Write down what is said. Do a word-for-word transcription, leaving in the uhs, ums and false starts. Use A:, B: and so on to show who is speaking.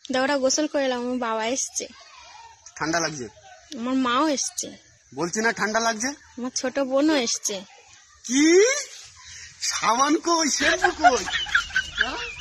A: দেওরা গোসল করে এলাম, আমার বাবা এসছে।
B: ঠান্ডা লাগছে?
A: আমার মাও এসছে।
B: বলছি না ঠান্ডা লাগছে?
A: আমার ছোট বোনও এসছে।
B: কি সাবান কই, শ্যাম্পু কই?